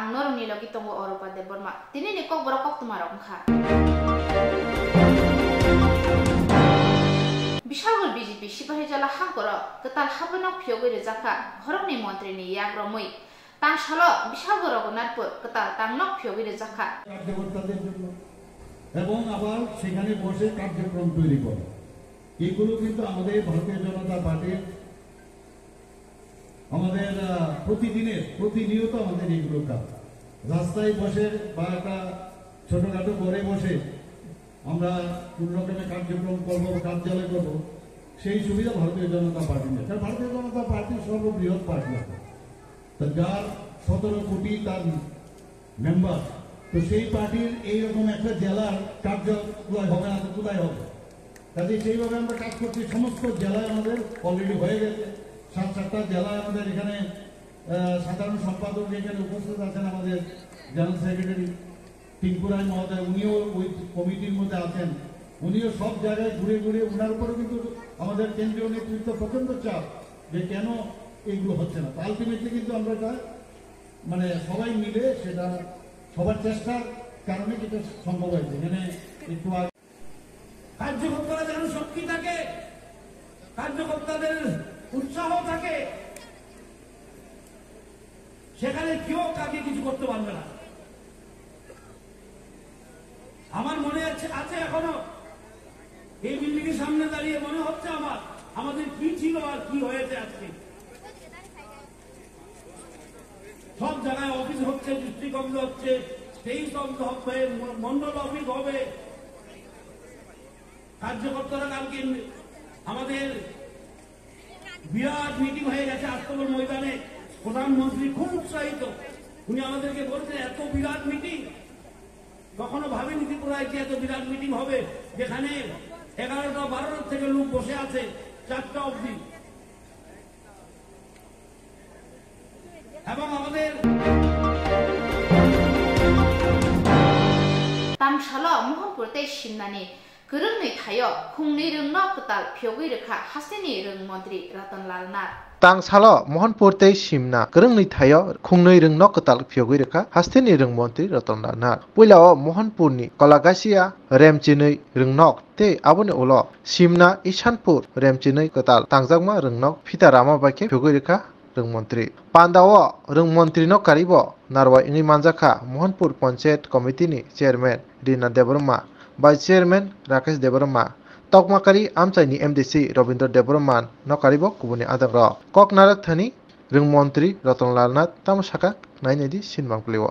norongni logi tongo Oropa Deborma tini ni kok borokok tumarok kha Bishagol BJP Shipahijala Hagoro ketal habanok phyogi rejaka horongni mantri ni yagromui tang shalo Bishagoro gonatpur ketal tangnok phyogi rejaka এবং আবার সেখানে বসে কার্যক্রম তৈরি করে এগুলো কিন্তু আমাদের ভারতীয় জনতা পার্টির আমাদের প্রতিনিয়ত আমাদের এগুলো কাজ রাস্তায় বসে বা একটা ছোটখাটো করে বসে আমরা কোন রকমের কার্যক্রম করব কার্যালয় করব সেই সুবিধা ভারতীয় জনতা পার্টি নেই কারণ ভারতীয় জনতা পার্টি সর্ববৃহৎ পার্টি তো যার 17 কোটি তার মেম্বার তো সেই পার্টির এইরকম একটা জেলার কার্যালয় হবে না তো কোথায় হবে কাজে সেইভাবে আমরা কাজ করছি সমস্ত জেলায় আমাদের অলরেডি হয়ে গেছে 7-8টা জেলায় আমাদের এখানে সাধারণ সম্পাদক এখানে উপস্থিত আছেন আমাদের জেনারেল সেক্রেটারি টিঙ্কুরাই মহোদয় উনিও ওই কমিটির মধ্যে আছেন উনিও সব জায়গায় ঘুরে ঘুরে ওনার উপরে কিন্তু আমাদের কেন্দ্রীয় নেতৃত্ব প্রচন্ড চাপ যে কেন এইগুলো হচ্ছে না আলটিমেটলি কিন্তু আমরা এটা মানে সবাই মিলে সেটা সবার চেষ্টার কারণে যেটা সম্ভব হয়েছে এখানে একটু কার্যকর্তারা যেন শক্তি থাকে কার্যকর্তাদের উৎসাহ থাকে সেখানে কেউ কাকে কিছু করতে পারবে না আমার মনে আছে এখনো এই বিল্ডিং এর সামনে দাঁড়িয়ে মনে হচ্ছে আমাদের কি ছিল আর কি হয়েছে আজকে সব জায়গায় অফিস হচ্ছে ডিস্ট্রিক্ট অফিস হচ্ছে সেই সব হবে মন্ডল অফিস হবে কার্যকর্তারা কালকে আমাদের বিরাট মিটিং হয়ে গেছে আস্তবল ময়দানে প্রধানমন্ত্রী খুব উৎসাহিত উনি আমাদেরকে বলছেন এত বিরাট মিটিং কখনো ভাবেনি ত্রিপুরায় যে এত বিরাট মিটিং হবে যেখানে 11টা-12টা থেকে লোক বসে আছে 4টা অবধি এবং আমাদের Tamshalo Mohanpur te Shimnani Kurungni Thayo Khungni Rungno Kutal Phyogi Rekha Hasini Rung Mantri Ratanlal Nar Tangsalo Mohanpur te Shimna Kurungni Thayo Khungni Rungno Kutal Phyogi Rekha Hasini Rung Mantri Ratanlal Nar Puilao Mohanpurni Kolagasia Remchinui Rungnok te Abuni Ulo Shimna Ishanpur Remchinui Kutal Tangjangma Rungnok Fitarama Bake Phyogi Rekha Rungmantri Pandawo Rungmantri no Karibo Narwa Ingi Manjaka Mohanpur Panchayat Committee ni Chairman Rina Deborma Vice Chairman Rakesh Deborma Tokmakari Amchaini MDC Robindra Deborma no Karibo Kubuni Adagro Kok Narak Thani Rungmantri Ratanlal Nath Tamashaka Nainedi Sinmangpliwo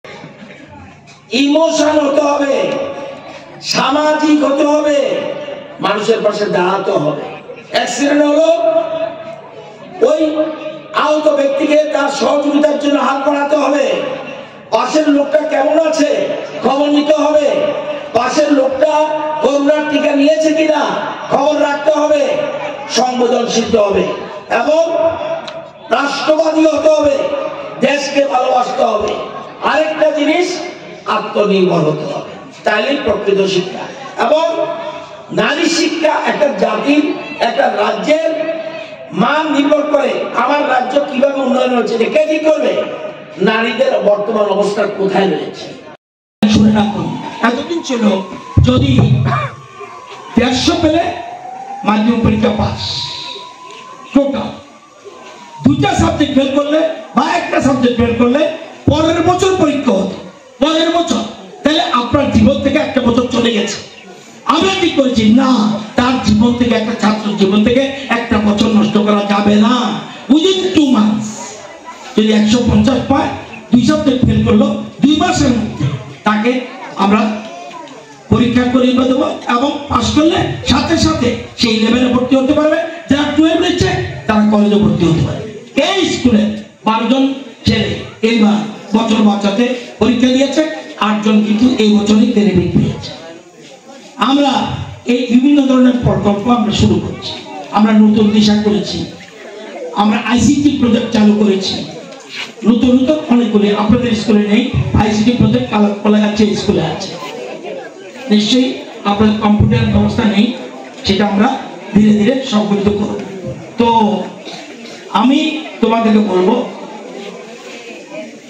emotion হতে হবে সামাজিক হতে হবে মানুষের পাশে দাঁড়াতে হবে accident হলো ওই আহত ব্যক্তিকে তার সহযোগিতার জন্য হাত বাড়াতে হবে পাশের লোকটা কেমন আছে খবর নিতে হবে পাশের লোকটা করোনার টিকা নিয়েছে কিনা খবর রাখতে হবে সংবেদনশীল হতে হবে এবং রাষ্ট্রবাদী হতে হবে দেশকে ভালোবাসতে হবে আরেকটা জিনিস আত্মনির্ভর হতে হবে তাইলে প্রকৃত শিক্ষা এবং নারী শিক্ষা একটা জাতির একটা রাজ্যের মান নির্ভর করে আমার রাজ্য কিভাবে উন্নয়ন হচ্ছে কে ঠিক করবে নারীদের বর্তমান অবস্থা কোথায় রয়েছে শুনে রাখুন এতদিন ছিল যদি 150 পেলে মাধ্যমিক পরীক্ষা পাস টোটাল দুইটা সাবজেক্ট ফেল করলে বা একটা সাবজেক্ট ফেল করলে পরের বছর পরীক্ষা হতো পরের বছর তাহলে আপনার জীবন থেকে একটা বছর চলে গেছে আমরা ঠিক করেছি না তার জীবন থেকে একটা ছাত্র জীবন থেকে একটা বছর নষ্ট করা যাবে না উইদিন 2 মান্থস যদি 150 পায় 2 সাবজেক্ট ফেল করলো 2 মাসের মধ্যে তাকে আমরা পরীক্ষা করিয়ে দেবো এবং পাস করলে সাথে সাথে সেই লেভেলে ভর্তি হতে পারবে যারা 12 নিচ্ছে তারা কলেজে ভর্তি হতে পারবে এই স্কুলে 12 জন ছেলে এই বছর বাচ্চাতে পরীক্ষা দিয়েছে 8 জন কিন্তু এই বছরই ক্রেডিট পেয়েছে আমরা এই বিভিন্ন ধরনের প্রকল্প আমরা শুরু করেছি আমরা নতুন দিশা করেছি আমরা আইসিটি প্রজেক্ট চালু করেছি নতুন অনেকগুলি আপনাদের স্কুলে নেই আইসিটি প্রজেক্ট কোলাগাছি স্কুলে আছে নিশ্চয়ই আপনাদের কম্পিউটার ব্যবস্থা নেই সেটা আমরা ধীরে ধীরে সংগঠিত করব তো আমি তোমাদেরকে বলবো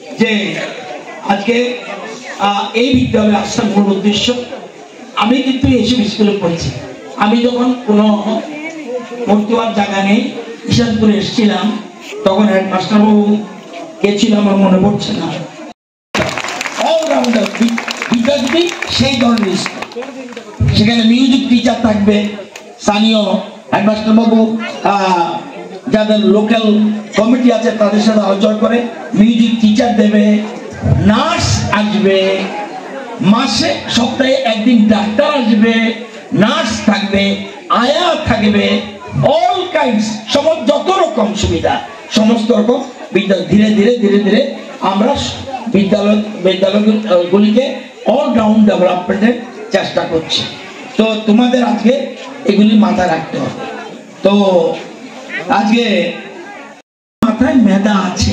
যে আজকে এই বিদ্যালয়ে আসার মূল উদ্দেশ্য, আমি কিন্তু এসব স্কুলে পড়েছি। আমি যখন কোনো পড়তে জায়গা নেই ঈশানপুরে এসেছিলাম, তখন হেডমাস্টার বাবু কে ছিল আমার মনে পড়ছে না, অলরাউন্ডার বিদ্যার্থী সেই ধরনের স্কুল। সেখানে মিউজিক টিচার থাকবে, স্থানীয় হেডমাস্টার বাবু যাদের লোকাল কমিটি আছে তাদের সাথে আলোচনা করে মিউজিক টিচার দেবে, নার্স আসবে, মাসে সপ্তাহে একদিন ডাক্তার আসবে, নার্স থাকবে, আয়া থাকবে, অল কাইন্ডস যত রকম সুবিধা সমস্ত রকম ধীরে ধীরে ধীরে ধীরে আমরা বিদ্যালয়গুলিকে অলরাউন্ড ডেভেলপমেন্টের চেষ্টা করছি। তো তোমাদের আজকে এগুলি মাথায় রাখতে হবে। তো আজকে মাথায় মেধা আছে,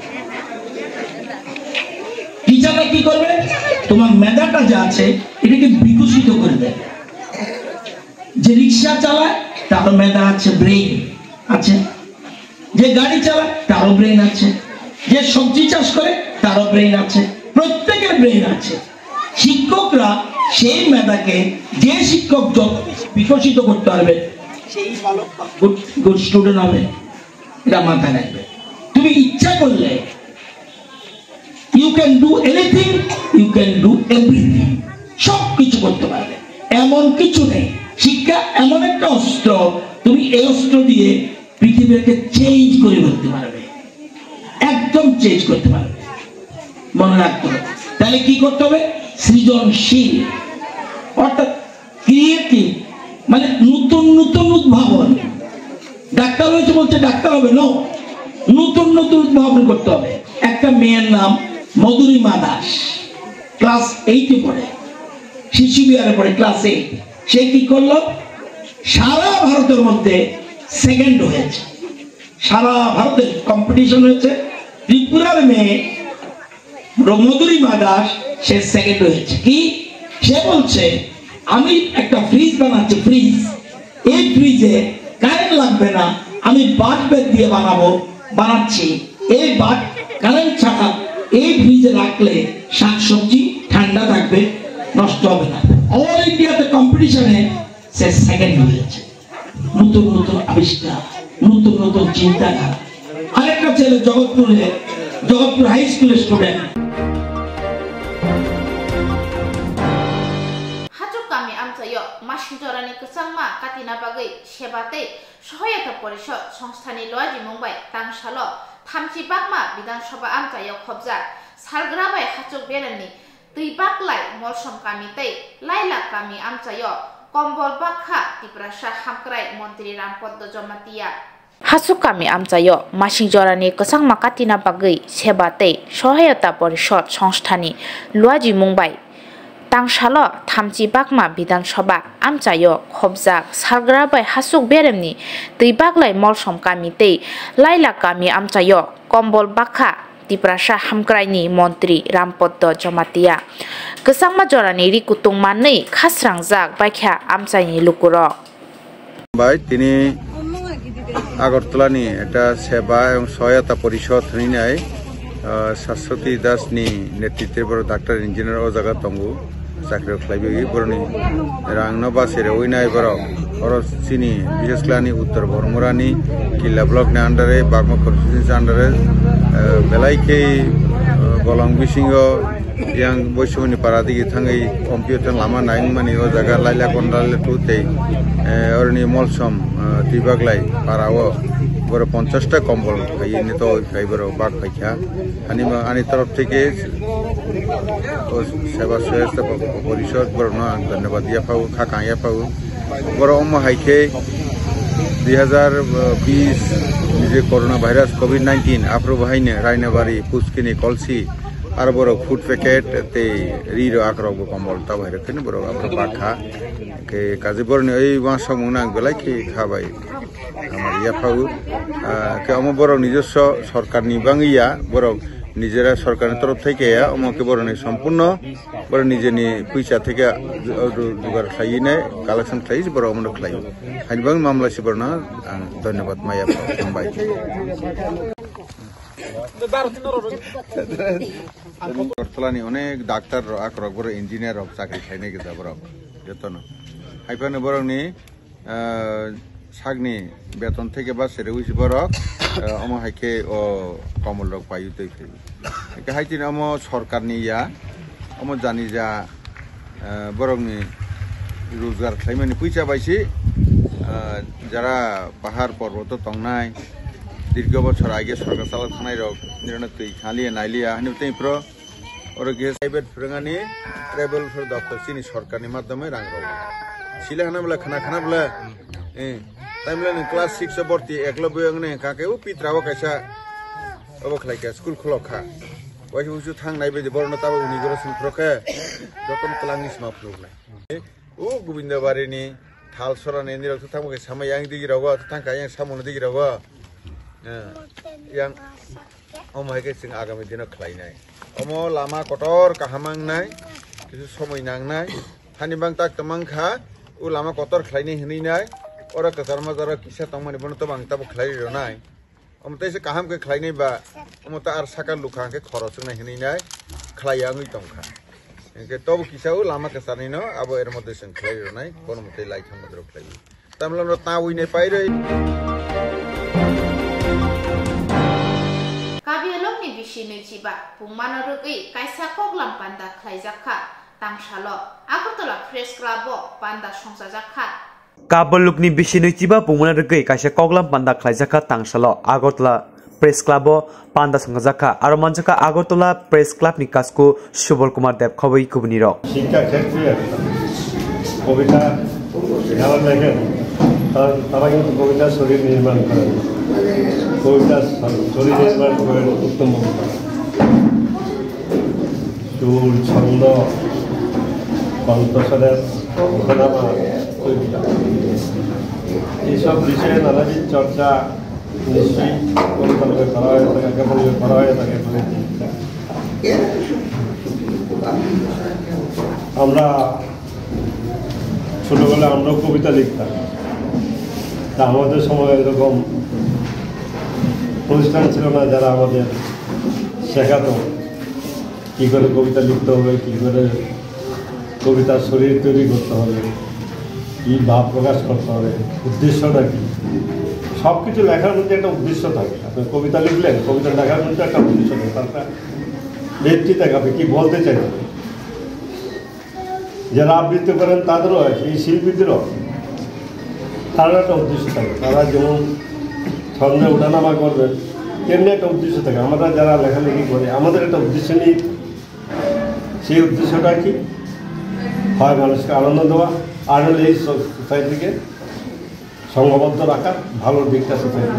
টিচাররা কি করবে, তোমার মেধাটা যা আছে এটাকে বিকশিত করে দেবে। যে রিক্সা চালায় তারও মেধা আছে, ব্রেইন আছে। যে গাড়ি চালায় তারও ব্রেইন আছে। যে সবজি চাষ করে তারও ব্রেইন আছে। প্রত্যেকের ব্রেইন আছে। শিক্ষকরা সেই মেধাকে, যে শিক্ষক বিকশিত করতে পারবে সেই ভালো গুড স্টুডেন্ট হবে, এটা মাথায় রাখবে। তুমি ইচ্ছা করলে you can do anything, you can do everything, সব কিছু করতে পারবে, এমন কিছু নেই। শিক্ষা এমন একটা অস্ত্র, তুমি এই অস্ত্র দিয়ে পৃথিবীকে চেঞ্জ করে ফেলতে পারবে, একদম চেঞ্জ করতে পারবে, মনে রাখতে হবে। তাহলে কি করতে হবে, সৃজনশীল অর্থাৎ ক্রিয়েটিভ, মানে নতুন নতুন উদ্ভাবন। ডাক্তার হয়েছে বলছে ডাক্তার হবে, নো, নতুন নতুন উদ্ভাবন করতে হবে। একটা মেয়ের নাম মধুরিমা দাস, ক্লাস 8-এ পড়ে, শিশু বিহারে পড়ে, ক্লাস 8। সে কি করলো, সারা ভারতের মধ্যে সেকেন্ড হয়েছে, সারা ভারতের কম্পিটিশন হয়েছে। ত্রিপুরার মেয়ে মধুরিমা দাস সে সেকেন্ড হয়েছে। কি সে বলছে, আমি একটা ফ্রিজ বানাচ্ছি, ফ্রিজ, এই ফ্রিজে কারেন্ট লাগবে না, আমি বাল্বের দিয়ে বানাচ্ছি। এই কারেন্ট ছাড়া এই ফ্রিজে রাখলে শাকসবজি ঠান্ডা থাকবে, নষ্ট হবে না। অল ইন্ডিয়াতে কম্পিটিশনে সে সেকেন্ড হয়েছে। নতুন নতুন আবিষ্কার, নতুন নতুন চিন্তাধারা। আরেকটা ছেলে জগৎপুর হাই স্কুলের স্টুডেন্ট, মাসিংজরানি কসাংমা কাটিনা বাগৈ সেবাতে সহায়তা পরিষদ সংস্থানি লজি মুম্বাই তাংসাল থামচি বাগমা বিধানসভা আমচাयाव खबजा सारग्राबाय हाचक बेरनि दुइ बागलाय मलसम कामितै लाइला कामि আমচাयाव कम्बल बाखा तिप्रासा हामक्राय मन्त्री रामपद जमातिया हाचक कामि আমচাयाव मासिंजरानि कसांमा काटिना बागै सेबाते सहायता परिषद संस्थानि लजी मुम्बाई तांसाल थामचि बागमा विधानसभा আমচাयाव खबजा सारग्राबाय हाचक बेरनि दुइ बागलाय मलसम कामितै लाइला कामि আমচাयाव कम्बल बाखा तिप्रासा हामक्रायनि मन्त्री रामपद जमातिया गोसांमा जरानि रिकुतुं मानै खास्रांजाक बायख्या আমচাयनि लुकुरक তিনি আগরতলানি এটা সেবা এবং সহায়তা পরিষদ হইনাই শাশ্বতী দাসনি নেতৃত্বে বড় ডাক্তার ইঞ্জিনিয়ার ও জায়গা তঙ্গু চাকরি খাইবি বড়নি রাংন বাসের ওইনাই বড় খরচ চিনি বিশেষ ক্লানি উত্তর বরমুরানি কিল্লা ব্লকনি আন্ডারে বাগমা কনস্টিটিউন্সি আন্ডারে বেলাইকে গলং বিসিংহ yang boisoni paradigi thangai computer lama naing mani o jaga laila kondal tutai orni molsom tibaglai parao boro 50 ta কম্বল খাইনি তো খাইবরো বাগ খাইয়া ani তরফ থেকে সেবা সহায়তা পরিষদ বড় না ধন্যবাদ দিয়া পাও খাকাইয়া পাও বড় অম হাইকে 2020 যে করোনা ভাইরাস কোভিড-19 আফ্রো বাহিনে রাইনাবাড়ি পুষ্কিনি কলসি আর বড় ফুড প্যাকেট তে রিরো আক্রব কম্বল তা বাইরে কেন বড় আপ্র পাখা কে কাজে বড় এই মাস মুনাং বেলাই কি খাবাই আমার ইয়া পাউ কে অম বড় নিজস্ব সরকার নিবাঙ্গিয়া বড় নিজেরা সরকারের তরফ থেকে আমাকে বড় সম্পূর্ণ বড় নিজে নি পয়সা থেকে জোগাড় খাইয়ে নেয় কালেকশন খাইছে বড় আমরা খাই হাইবাং মামলা সে বড় না ধন্যবাদ মাইয়া পাই আগরতলানি অনেক ডাক্তার আক্রক বড় ইঞ্জিনিয়ার রক চাকরি খাইনে গেছে বরক যতন হাইফানে বরকনি সাগনি বেতন থেকে বা সেরে উইস বরক আমো হাইকে ও কমল রক পাইউ তৈ ফেল একে হাইতিন আমো সরকারনি ইয়া আমো জানি যা বরকনি রোজগার খাইমানি পয়সা পাইছি যারা পাহাড় পর্বত তংনাই দীর্ঘ বছর আগে সরকার চালা থানায় রক নিরণ তুই খালিয়ে নাইলিয়া হানি তৈপ্র ওর গিয়ে প্রাইভেট ফ্রেঙানি ট্রাইবেল ফের দপ্তর চিনি সরকারনি মাধ্যমে রাং রব সিলে হানা বলে খানা বলে তাই বলে ক্লাস 6 ভর্তি একলো বয়ংনে কাকে ও পিত্রাও কাইসা অবখলাইকা স্কুল খলখা ওই উজু থাং নাইবে বরণ তাবো উনি গরসিন প্রকে যতন কলাংনি সমাপ্লুলাই ও গোবিন্দবাড়িনি थाल सराने निरक थांग के समय yang digi rawa थांग yang सामने digi rawa yang omai ke sing agami dino khlainai omo lama kotor kahamang nai kisu somoi nang nai hani bang tak tamang kha u lama kotor khlainai hini nai ora kasar mazara kisa tangmani bono to bang tabo khlai ro nai omo taise kaham ke khlainai ba omo ta ar sakal lukha ke khorosung nai hini nai khlayangui tongkha के तब किसाउ लामा के सानिनो अब एर मध्ये सं खलाइरो नाइ कोन मते like हम मद्रो खलाइ तमलन ता उइने पाइरै काबियलंनि बिसिनि जिबा पुमानो रुगै काइसा कगलाम पान्दा खलाइजाखा तांसालो आगरतला प्रेस क्लाब पान्दा संसाजाखा काबलुकनि बिसिनि जिबा पुमानो रुगै काइसा कगलाम पान्दा खलाइजाखा तांसालो आगरतला प्रेस क्लब पांदा संजाखा और मंचका আগরতলা प्रेस क्लब नि कासको सुबल कुमार देव खबई कुबनी रक शिक्षा क्षेत्रे कविता যারা লেখেন তারা কিন্তু কবিতা শরীর নির্মাণ করেন কবিতা শরীর নির্মাণ করেন উত্তম সুর ছন্দ কণ্ঠস্বরের ঘটনামা কবিতা এইসব বিষয়ে নানাবিধ চর্চা নিশ্চয়ই কবিতালকে করা হয়ে থাকে কেবল করা হয়ে থাকে আমরা ছোটবেলায় আমরাও কবিতা লিখতাম তা আমাদের সময় এরকম প্রতিষ্ঠান ছিল না যারা আমাদের শেখাতো কী করে কবিতা লিখতে হবে কী করে কবিতার শরীর তৈরি করতে হবে কী ভাব প্রকাশ করতে হবে উদ্দেশ্যটা কী সব কিছু লেখার মধ্যে একটা উদ্দেশ্য থাকে আপনি কবিতা লিখলেন কবিতা লেখার মধ্যে একটা উদ্দেশ্য থাকে তারটা ব্যক্তি থাকে আপনি কী বলতে চাইছেন যারা আবৃত্তি করেন তাদেরও হয় এই শিল্পীদেরও তারও একটা উদ্দেশ্য থাকে তারা যেমন ছন্দে ওঠানামা করবেন তেমনি একটা উদ্দেশ্য থাকে আমরা যারা লেখালেখি করি আমাদের একটা উদ্দেশ্য নিয়ে সেই উদ্দেশ্যটা কি হয় মানুষকে আনন্দ দেওয়া আর হলে এই সোসাইটিকে সংঘবদ্ধ রাখা ভালো দিকটা সোসাইটি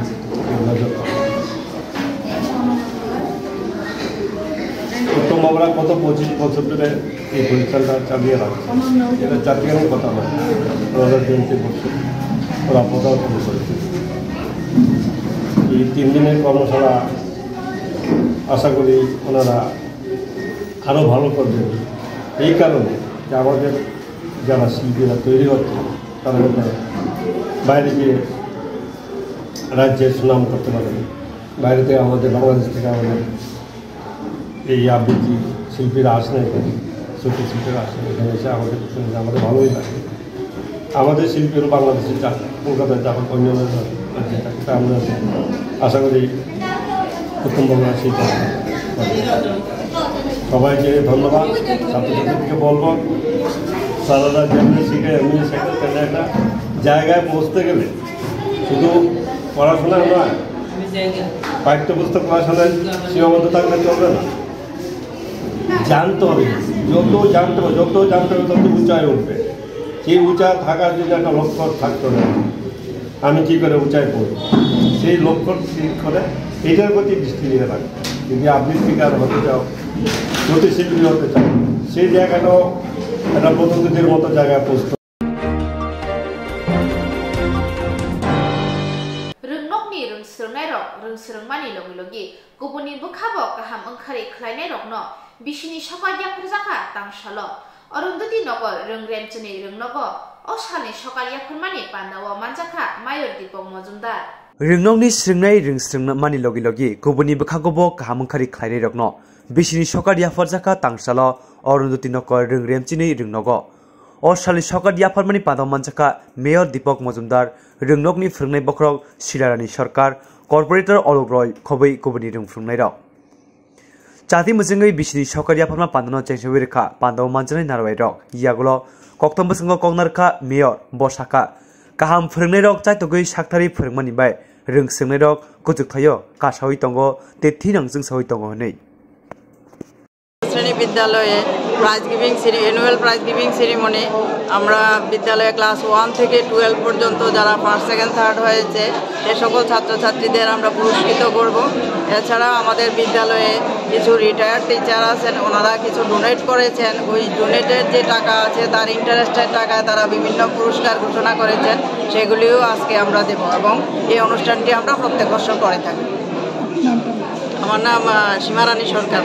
উত্তম বাবুরা কত 25 বছর ধরে এই প্রতিষ্ঠানটা চালিয়ে রাখছে এটা চাকরির কথা নয় 2023 বছর ওরা পদার্পণ করেছে এই 3 দিনের কর্মশালা আশা করি ওনারা আরও ভালো করবেন এই কারণে যে আমাদের যারা শিল্পীরা তৈরি হচ্ছে তারা বাইরে গিয়ে রাজ্যের সুনাম করতে পারেন বাইরে থেকে আমাদের বাংলাদেশ থেকে আমাদের এই আবৃত্তি শিল্পীরা আসেন এখানে ছোটো শিল্পীরা আসেন এখানে এসে আমাদের আমাদের ভালোই লাগে আমাদের শিল্পীরা বাংলাদেশে যান কলকাতায় যান অন্য রাজ্যে থাকে তা আমরা আশা করি প্রথম বাংলা শিল্প সবাইকে ধন্যবাদ ছাত্রছাত্রীকে বলবো সারারা যেমনি শিখে এমনি শেখে তাহলে একটা জায়গায় পৌঁছতে গেলে শুধু পড়াশোনা নয় পাঠ্যপুস্তক পড়াশোনায় সীমাবদ্ধ থাকলে চলবে না জানতে হবে যত জানতে হবে তত উঁচায় উঠবে সেই উঁচা থাকার জন্য একটা লক্ষ্য থাকতে হবে আমি কী করে উঁচায় পড়ব সেই লক্ষ্য ঠিক করে এটার প্রতি দৃষ্টি দিয়ে রাখবে যদি আবৃত্তিকার হতে চাও জ্যোতিষিল্পী হতে চাও সেই জায়গাটাও একটা প্রতিনিধির মতো জায়গায় পৌঁছতে रोंसोरोंमानि लगे गुबुननि बुखाबो गाहाम ओंखारि खलायनाय रकनो बिसिनि सकालियाफोर जाखा तांसालो अरुंधति नगर रोंग्रेमचनि रोंनगो असालनि सकालियाफोर मानि पान्दावा मानजाखा मायर दीपक Majumdar Ringnokni sringnai ringsringmani logi gubuni bkhagobo kahamungkhari khlairei rokno bisini sokar yafar jaka tangsalo Arundhati nokor ringremchini ringnogo Osali sokar yafarmani padamanjaka Mayor Deepak Majumdar ringnokni phringnai bokrok Sirarani Sarkar Corporator Olok Roy khobai gubuni ringfrungnai rok Chati mujingai bisini sokar yafarma pandano chengsewi rekha pandaw manjanai narwai rok yagulo koktom bsongo koknarkha Mayor Bosaka Kaham phringnai rok chaitogoi saktari phringmani bai ringsingnai rok kujuk thayo kasawi tongo te thinangjing sawi tongo nei শ্রেণী বিদ্যালয়ে annual prize giving ceremony আমরা বিদ্যালয়ে class 1 থেকে 12 পর্যন্ত যারা first second third হয়েছে এই সকল ছাত্রছাত্রীদের আমরা পুরস্কৃত করব এছাড়া আমাদের বিদ্যালয়ে কিছু রিটায়ার্ড টিচার আছেন ওনারা কিছু ডোনেট করেছেন ওই ডোনেটের যে টাকা আছে তার ইন্টারেস্টের টাকায় তারা বিভিন্ন পুরস্কার ঘোষণা করেছেন সেগুলিও আজকে আমরা দেব এবং এই অনুষ্ঠানটি আমরা প্রত্যেক বছর করে থাকি আমার নাম সীমারানী সরকার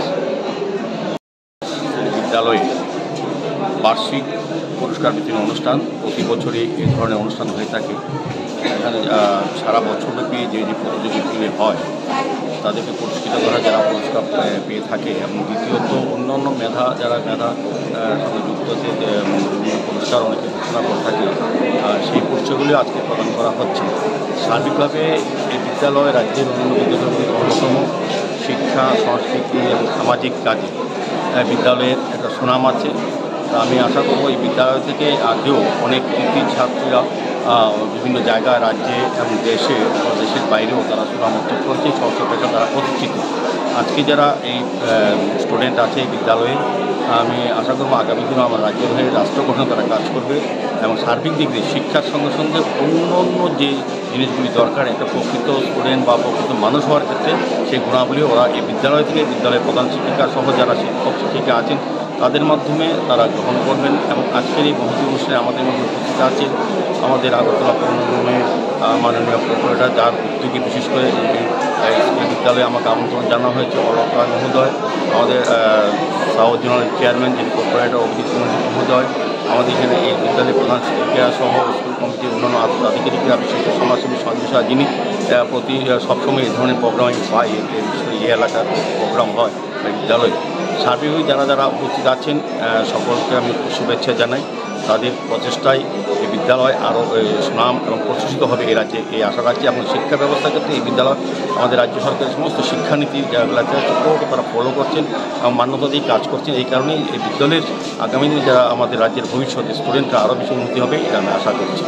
বিদ্যালয়ে বার্ষিক পুরস্কার বিতরণ অনুষ্ঠান প্রতি বছরই এই ধরনের অনুষ্ঠান হয়ে থাকে এখানে সারা বছরব্যাপী যে প্রতিযোগিতাগুলি হয় তাদেরকে পুরস্কৃত করা যারা পুরস্কার পেয়ে থাকে এবং দ্বিতীয়ত অন্যান্য যারা সঙ্গে যুক্ত যে পুরস্কার অনেকে ঘোষণা করে থাকে সেই পুরস্কারগুলি আজকে প্রদান করা হচ্ছে সার্বিকভাবে এই বিদ্যালয় রাজ্যের অন্যান্য বিদ্যালয়গুলির অন্যতম শিক্ষা সংস্কৃতি এবং সামাজিক কাজে বিদ্যালয়ের একটা সুনাম আছে আমি আশা করব এই বিদ্যালয় থেকে আগেও অনেক কৃতি ছাত্রীরা বিভিন্ন জায়গায় রাজ্যে এবং দেশের বাইরেও তারা সুনাম অর্জন করছে সংস্কৃত পেশা তারা প্রতিষ্ঠিত আজকে যারা এই স্টুডেন্ট আছে এই বিদ্যালয়ে আমি আশা করব আগামী দিনও আমার রাজ্যের হয়ে রাষ্ট্র গঠনে তারা কাজ করবে এবং সার্বিক দিক দিয়ে শিক্ষার সঙ্গে সঙ্গে অন্য যে জিনিসগুলি দরকার একটা প্রকৃত স্টুডেন্ট বা প্রকৃত মানুষ হওয়ার ক্ষেত্রে সেই গুণাবলী ওরা এই বিদ্যালয় থেকে বিদ্যালয়ের প্রধান শিক্ষিকা সহ যারা শিক্ষক শিক্ষিকা আছেন তাদের মাধ্যমে তারা গ্রহণ করবেন এবং আজকের এই মহতী অনুষ্ঠানে আমাদের মধ্যে উপস্থিত আছেন আমাদের আগরতলা পৌর নিগমের মাননীয় কর্পোরেটর যার উদ্যোগে বিশেষ করে স্কুল বিদ্যালয়ে আমাকে আমন্ত্রণ জানা হয়েছে অলক রায় মহোদয় আমাদের সাউথ জোনাল চেয়ারম্যান যিনি কর্পোরেটর অভিজিৎ মহোদয় আমাদের এখানে এই বিদ্যালয়ের প্রধান শিক্ষিকা সহ স্কুল কমিটির অন্যান্য আধিকারিকরা বিশেষ সমাজসেবী সঞ্জয় শাহ যিনি প্রতি সবসময় এই ধরনের প্রোগ্রাম হয় এই এলাকার প্রোগ্রাম হয় বিদ্যালয়ে সার্বিকভাবে যারা উপস্থিত আছেন সকলকে আমি শুভেচ্ছা জানাই তাদের প্রচেষ্টায় এই বিদ্যালয় আরও সুনাম এবং প্রতিষ্ঠিত হবে এই রাজ্যে এই আশা রাখছি এবং শিক্ষা ব্যবস্থার ক্ষেত্রে এই বিদ্যালয় আমাদের রাজ্য সরকারের সমস্ত শিক্ষানীতি যেগুলো আছে তারা ফলো করছেন এবং মান্যতা দিয়ে কাজ করছেন এই কারণেই এই বিদ্যালয়ের আগামী দিনে যারা আমাদের রাজ্যের ভবিষ্যতে স্টুডেন্টরা আরও বেশি উন্নতি হবে এটা আমি আশা করছি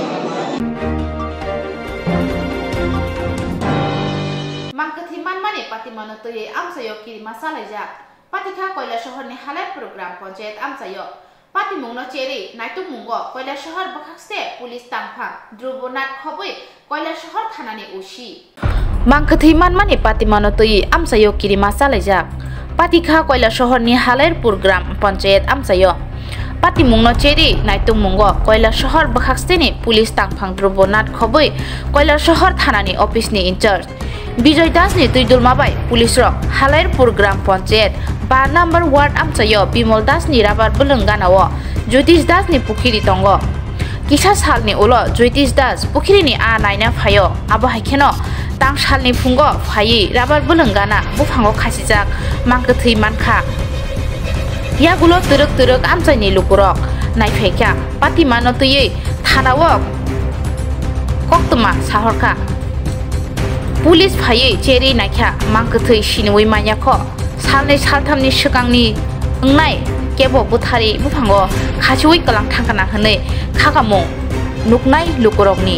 Patika Koila Shahar ni halal program Panchayat Amsayo. Pati Mungno Cheri, Naitu Mungo, Koila Shahar Bakakste, Police Tangpang, Drubonat Khobui, Koila Shahar Thanani Ushi. Mangkathi Manmani Pati Manotoi Amsayo Kiri Masalaja. Patika Koila Shahar ni halal program Panchayat Amsayo. Pati Mungno Cheri, Naitu Mungo, Koila Shahar Bakakste ni Police Tangpang, Drubonat Khobui, Koila Shahar Thanani Office ni in charge. Bijoy Das ni Tuidul Mabai, Police Rock, Halar Program Panchayat, 5 number ward Amsayo, Bimol Das ni Rabar Bulunganawo, Jyotish Das ni Pukiri Tongo. Kisha Sal ni Ulo, Jyotish Das, Pukiri ni A9 Fayo, Abo Haikeno, Tang Sal ni Fungo, Fayi, Rabar Bulungana, Bufango Kasijak, Mangkathi Manka. Yagulo Turuk Amsay ni Lukurok, Naifeka, Pati Manotuye, Thanawok, Koktuma, Sahorka. Police Faye, Cherry Naka, Mangkathi Shinui Mayako, Salne Saltamni Shukangni, Ngai, Kebo Butari, Bufango, Kachui Kalang Tankana Hane, Kakamo, Nuknai Lukurogni.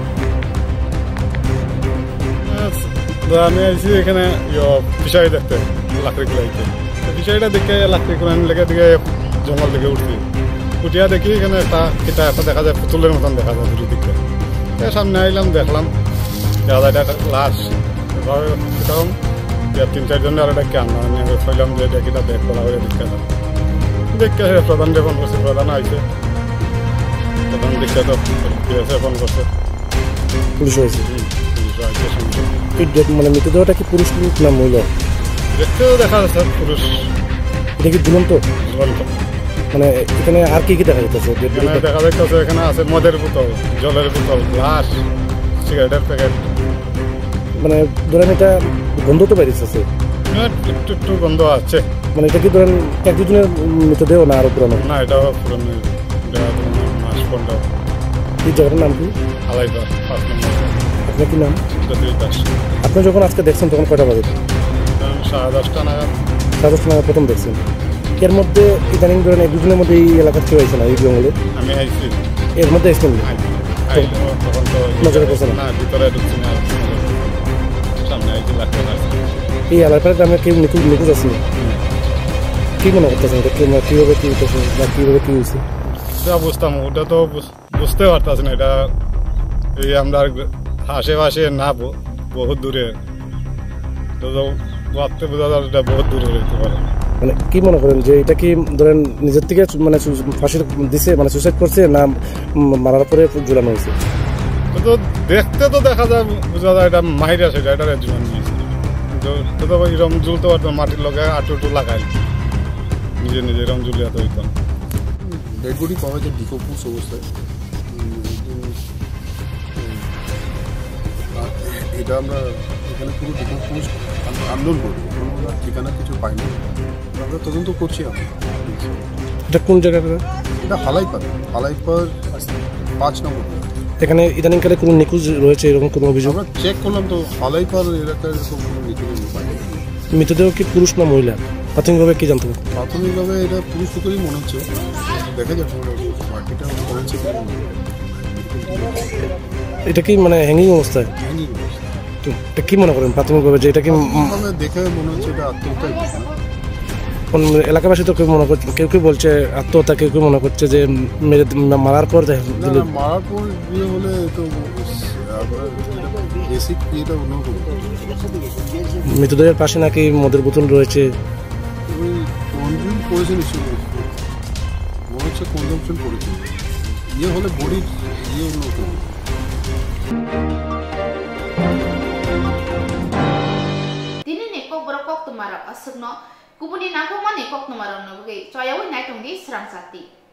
আমি আইছি এখানে fishery দেখতে লাকড়ি গুলাইতে ফিশারিটা দেখে লাকড়ি গুলান লেগে দিকে জঙ্গল থেকে উঠছি উঠিয়া দেখি এখানে একটা দেখা যায় পুতুলের মতন দেখা যায় দুটো দিকে সামনে আইলাম দেখলাম দেখা যায় একটা লাশ তখন 3-4 জনের আর একটা কেন আমি কইলাম যে এটা কিটা দেখ বলা হয়ে দেখে প্রধান ফোন করছে প্রধান আইছে প্রধান দেখে তো ফোন করছে পুলিশ হয়েছে মানে মৃতদেহটা কি পুরুষ না মহিলা দেখতেও দেখা যাচ্ছে পুরুষ এটা কি ঝুলন্ত মানে এখানে আর কি দেখা যাচ্ছে দেখা যাচ্ছে এখানে আছে মদের বোতল জলের বোতল গ্লাস সিগারেটের প্যাকেট মানে ধরেন এটা গন্ধ তো বেরিয়েছে একটু একটু গন্ধ আছে মানে এটা কি ধরেন এক দুজনের মৃতদেহ না আরো পুরানো না এটাও পুরনো মাস 15 এই জায়গাটার নাম কি আলাইবার 5 নম্বর আপনার কি নাম জ্যোতিষ দাস আপনি যখন আজকে দেখছেন তখন কয়টা বাজে 10:30 নাগাদ 10:30 নাগাদ প্রথম দেখছেন এর মধ্যে ইদানিং ধরেন এক দুজনের মধ্যে এই এলাকার কেউ হয়েছে না এই জঙ্গলে আমি আইছি এর মধ্যে আসছেন তখন তো নজরে পড়ছে না ভিতরে ঢুকছি না সামনে আইছি লাগতে এই এলাকার গ্রামে কেউ নিখোঁজ আছে কি মনে করতেছেন এটা কীভাবে কি হইতেছে বা কীভাবে কি হয়েছে যা বুঝতাম ওটা তো বুঝতে পারতাছি না এটা এই আমরা আশেপাশে না বহুত দূরে তো ভাবতে বোঝা যায় এটা বহুত দূরে হইতে পারে মানে কি মনে করেন যে এটা কি ধরেন নিজের থেকে মানে ফাঁসির দিছে মানে সুসাইড করছে না মারার পরে ঝুলানো হয়েছে তো দেখতে তো দেখা যায় বোঝা যায় এটা মাইরা সেটা এটা জীবন নিয়েছে তো এরকম ঝুলতে পারতাম মাটির লগে আটু লাগাই নিজে নিজে এরকম ঝুলিয়াতে হইতাম ডেড বডি পাওয়া যায় ডিকম্পোজ অবস্থায় এটা আমরা এখানে পুরো ডিকম্পোজ আন্দোলন করি ঠিকানা কিছু পাইনি আমরা তদন্ত করছি এটা কোন জায়গাটা এটা হালাইপার 5 নম্বর এখানে ইদানিংকালে কোনো নিখোঁজ রয়েছে এরকম কোনো অভিযোগ আমরা চেক করলাম তো হালাইপার এলাকায় এরকম কোনো মৃতদেহ কি পুরুষ না মহিলা প্রাথমিকভাবে কি জানতে হবে প্রাথমিকভাবে এটা পুরুষ লোকেরই মনে হচ্ছে দেখা যাক মার্কেটটা করেছে এটা কি মানে হ্যাঙ্গিং অবস্থায় এটা কি মনে করেন প্রাথমিকভাবে যে এটা কি দেখে মনে হচ্ছে এটা আত্মহত্যা এলাকাবাসী তো কেউ মনে করছে কেউ বলছে আত্মহত্যা কেউ মনে করছে যে মারার পর মারার পর বিয়ে হলে তো বেসিক বিয়েটা অন্যরকম মৃতদেহের পাশে নাকি মদের বোতল রয়েছে কনজিউম করেছে নিশ্চয়ই মনে হচ্ছে কনজামশন করেছে ইয়ে হলে বডির ইয়ে অন্যরকম Dinini kok berkok tumarap asukno kubuni nangko mani kok numaron nugi coyawi naitung di serang sati.